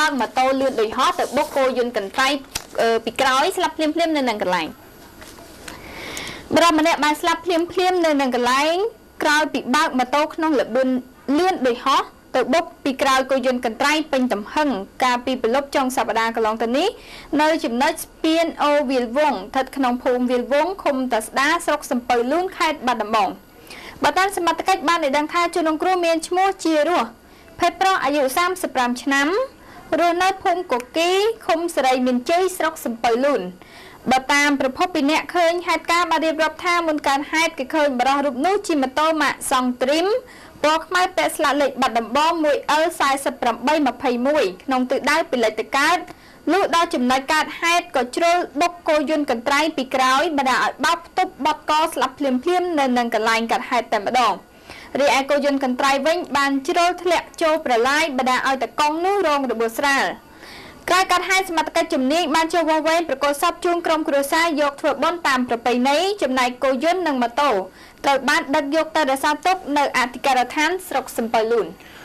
បើកម៉ូតូលឿនដូចហោះទៅបុកគោយន្តកន្ត្រៃពីក្រោយស្លាប់ភ្លាមៗនៅនឹងកន្លែងបរិម្នាក់បានស្លាប់ភ្លាមៗនៅនឹងកន្លែងក្រោយពីបើកម៉ូតូក្នុងល្បឿនលឿនដូចហោះទៅបុកពីក្រោយគោយន្តកន្ត្រៃពេញទំហឹងកាលពីប្រលប់ចុងសប្តាហ៍កន្លងទៅនេះនៅចំណុចស្ពានអូវាលវងស្ថិតក្នុងភូមិវាលវងឃុំតាស្ដាស្រុកសំពៅលួនខេត្តបាត់ដំបងបើតាមសមត្ថកិច្ចបានឲ្យដឹងថាជនរងគ្រោះមានឈ្មោះជារស់ភេទប្រុសអាយុ35ឆ្នាំរស់នៅភូមិកគីឃុំសេរីមានជ័យស្រុកសំពៅលួនបើតាមប្រភពពីអ្នកឃើញហេតុការណ៍បានរៀបរាប់ថាមុនការហេតុគេឃើញបរិះរូបនោះជិះម៉ូតូម៉ាកសង់ទ្រីមពណ៌ខ្មៅពាក់ស្លាកលេខបាត់ដំបង 1L4821 ក្នុងទិសដៅពីលិចទៅកើតលុះដល់ចំណុចកើតហេតុក៏ជ្រុលបុកគោយន្តកន្ត្រៃពីក្រោយបណ្ដាឲ្យបោកផ្ទប់បត់កស្លាប់ភ្លាមៗនៅនឹងកន្លែងកើតហេតុតែម្ដងរីឯគោយន្តកន្ត្រៃវិញបានជ្រុលធ្លាក់ចូលប្រឡាយបណ្ដាឲ្យតកង់នោះរងរបួសស្រាលក្រោយកាត់ហេតុសមត្ថកិច្ចជំនាញបានចូលវាស់វែងប្រកល់សពជូនក្រុមគ្រួសារយកធ្វើបុណ្យតាមប្រពៃណីចំណែកគោយន្តនិងម៉ូតូត្រូវបានដឹកយកទៅរក្សាទុកនៅអធិការដ្ឋានស្រុកសំពៅលួន